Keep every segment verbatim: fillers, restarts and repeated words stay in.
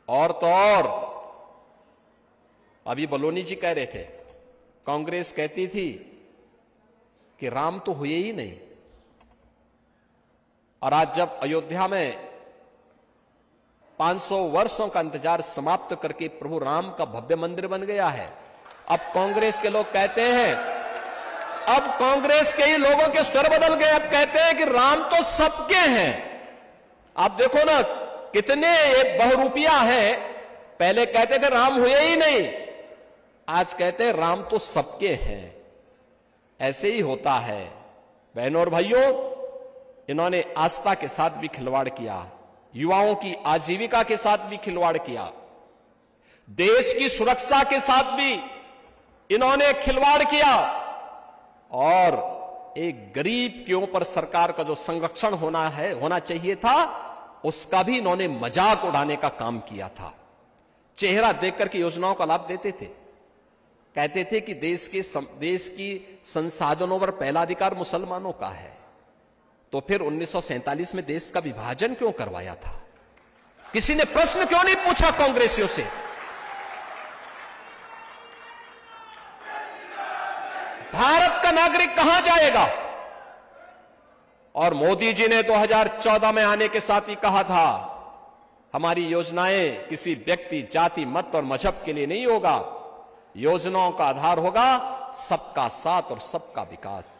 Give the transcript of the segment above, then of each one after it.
और तो और अभी बलोनी जी कह रहे थे, कांग्रेस कहती थी कि राम तो हुए ही नहीं, और आज जब अयोध्या में पाँच सौ वर्षों का इंतजार समाप्त करके प्रभु राम का भव्य मंदिर बन गया है, अब कांग्रेस के लोग कहते हैं, अब कांग्रेस के ही लोगों के स्वर बदल गए, अब कहते हैं कि राम तो सबके हैं। आप देखो ना कितने बहुरूपिया है, पहले कहते थे राम हुए ही नहीं, आज कहते हैं राम तो सबके हैं। ऐसे ही होता है बहनों और भाइयों, इन्होंने आस्था के साथ भी खिलवाड़ किया, युवाओं की आजीविका के साथ भी खिलवाड़ किया, देश की सुरक्षा के साथ भी इन्होंने खिलवाड़ किया, और एक गरीब के ऊपर सरकार का जो संरक्षण होना है होना चाहिए था, उसका भी इन्होंने मजाक उड़ाने का काम किया था। चेहरा देखकर के योजनाओं का लाभ देते थे, कहते थे कि देश के सम, देश की संसाधनों पर पहला अधिकार मुसलमानों का है, तो फिर उन्नीस सौ सैंतालीस में देश का विभाजन क्यों करवाया था? किसी ने प्रश्न क्यों नहीं पूछा कांग्रेसियों से? भारत का नागरिक कहां जाएगा? और मोदी जी ने दो हज़ार चौदह में आने के साथ ही कहा था, हमारी योजनाएं किसी व्यक्ति, जाति, मत और मजहब के लिए नहीं होगा, योजनाओं का आधार होगा सबका साथ और सबका विकास।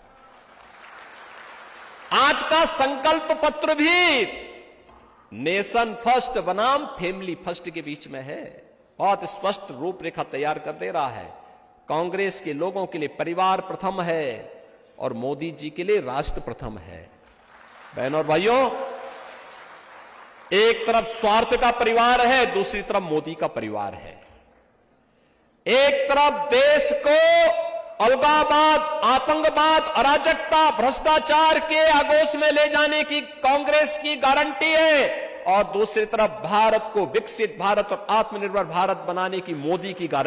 आज का संकल्प पत्र भी नेशन फर्स्ट बनाम फैमिली फर्स्ट के बीच में है, बहुत स्पष्ट रूपरेखा तैयार कर दे रहा है। कांग्रेस के लोगों के लिए परिवार प्रथम है और मोदी जी के लिए राष्ट्र प्रथम है। बहनों और भाइयों, एक तरफ स्वार्थ का परिवार है, दूसरी तरफ मोदी का परिवार है। एक तरफ देश को अलगाववाद, आतंकवाद, अराजकता, भ्रष्टाचार के आगोश में ले जाने की कांग्रेस की गारंटी है, और दूसरी तरफ भारत को विकसित भारत और आत्मनिर्भर भारत बनाने की मोदी की गारंटी